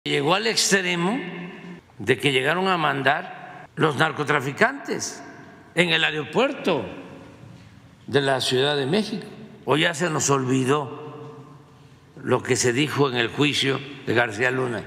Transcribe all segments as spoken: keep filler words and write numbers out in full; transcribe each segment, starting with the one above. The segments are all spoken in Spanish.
Llegó al extremo de que llegaron a mandar los narcotraficantes en el aeropuerto de la Ciudad de México. O ya se nos olvidó lo que se dijo en el juicio de García Luna.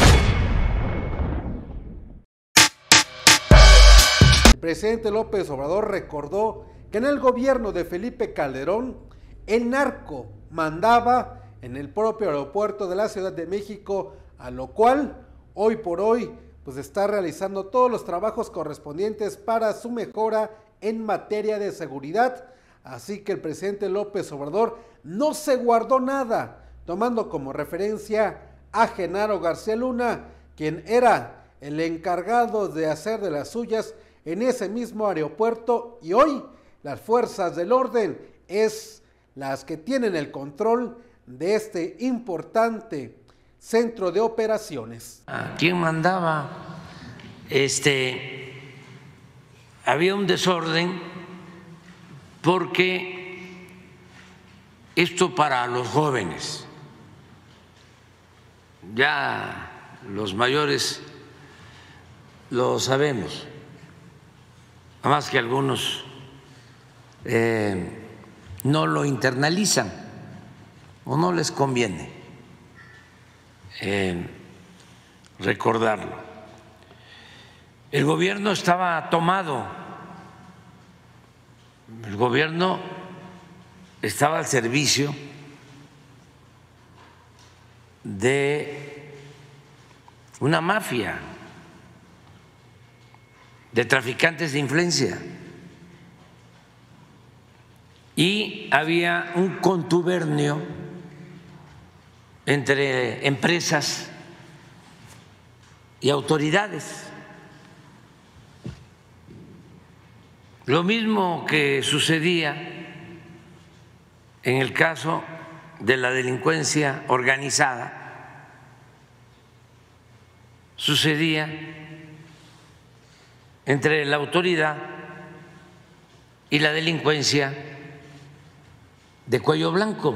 El presidente López Obrador recordó que en el gobierno de Felipe Calderón el narco mandaba en el propio aeropuerto de la Ciudad de México, a lo cual hoy por hoy pues está realizando todos los trabajos correspondientes para su mejora en materia de seguridad. Así que el presidente López Obrador no se guardó nada, tomando como referencia a Genaro García Luna, quien era el encargado de hacer de las suyas en ese mismo aeropuerto, y hoy las fuerzas del orden es las que tienen el control de este importante centro de operaciones. ¿Quién mandaba? Este, había un desorden porque esto para los jóvenes, ya los mayores lo sabemos, nada más que algunos eh, no lo internalizan o no les conviene eh, recordarlo. El gobierno estaba tomado, el gobierno estaba al servicio de una mafia de traficantes de influencia y había un contubernio entre empresas y autoridades. Lo mismo que sucedía en el caso de la delincuencia organizada, sucedía entre la autoridad y la delincuencia de cuello blanco.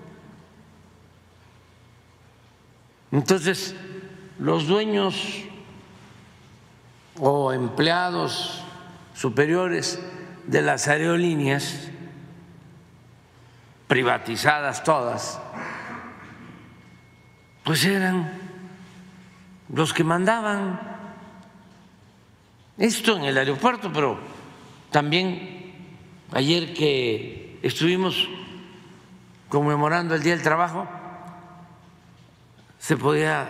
Entonces, los dueños o empleados superiores de las aerolíneas, privatizadas todas, pues eran los que mandaban esto en el aeropuerto. Pero también ayer que estuvimos conmemorando el Día del Trabajo, se podía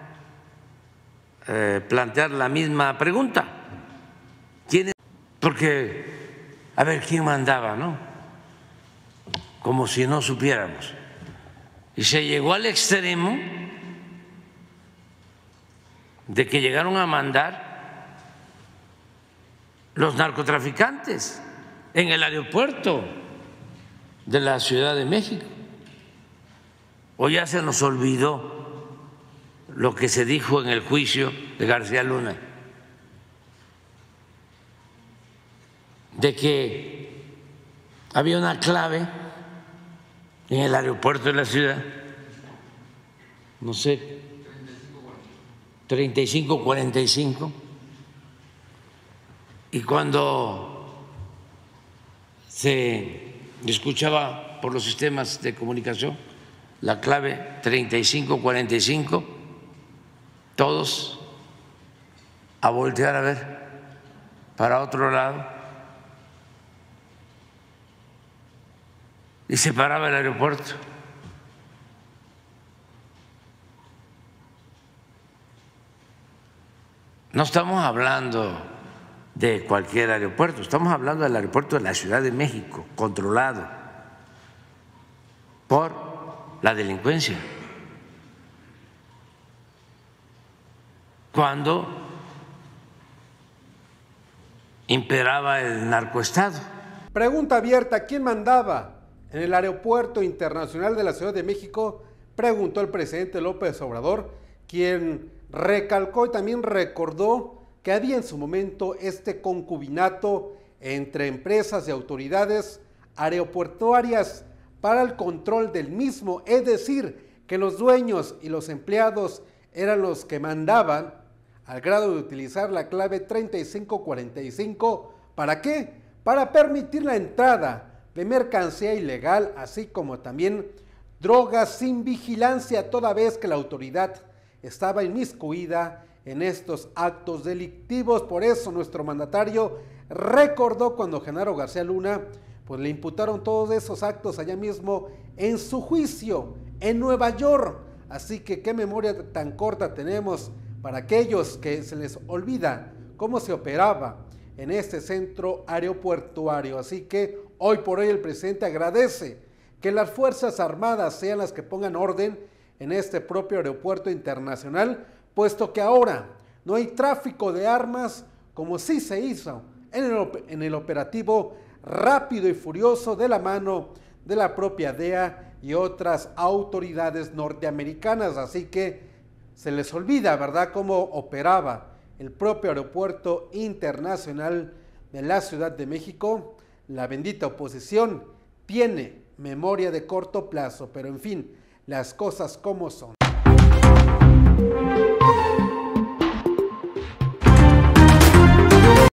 eh, plantear la misma pregunta. ¿Quién es? Porque, a ver, ¿quién mandaba, no? Como si no supiéramos. Y se llegó al extremo de que llegaron a mandar los narcotraficantes en el aeropuerto de la Ciudad de México. O ya se nos olvidó lo que se dijo en el juicio de García Luna, de que había una clave en el aeropuerto de la ciudad, no sé, treinta y cinco cuarenta y cinco, y cuando se escuchaba por los sistemas de comunicación la clave treinta y cinco cuarenta y cinco, todos a voltear a ver para otro lado, y se paraba el aeropuerto. No estamos hablando de cualquier aeropuerto, estamos hablando del aeropuerto de la Ciudad de México, controlado por la delincuencia. Cuando imperaba el narcoestado. Pregunta abierta: ¿quién mandaba en el Aeropuerto Internacional de la Ciudad de México? Preguntó el presidente López Obrador, quien recalcó y también recordó que había en su momento este concubinato entre empresas y autoridades aeroportuarias para el control del mismo, es decir, que los dueños y los empleados eran los que mandaban al grado de utilizar la clave treinta y cinco cuarenta y cinco. ¿Para qué? Para permitir la entrada de mercancía ilegal, así como también drogas sin vigilancia, toda vez que la autoridad estaba inmiscuida en estos actos delictivos. Por eso nuestro mandatario recordó cuando Genaro García Luna pues le imputaron todos esos actos allá mismo en su juicio en Nueva York. Así que qué memoria tan corta tenemos para aquellos que se les olvida cómo se operaba en este centro aeropuertuario. Así que hoy por hoy el presidente agradece que las Fuerzas Armadas sean las que pongan orden en este propio aeropuerto internacional, puesto que ahora no hay tráfico de armas como sí se hizo en el, en el operativo rápido y furioso de la mano de la propia D E A y otras autoridades norteamericanas. Así que se les olvida, ¿verdad?, cómo operaba el propio aeropuerto internacional de la Ciudad de México. La bendita oposición tiene memoria de corto plazo, pero en fin, las cosas como son.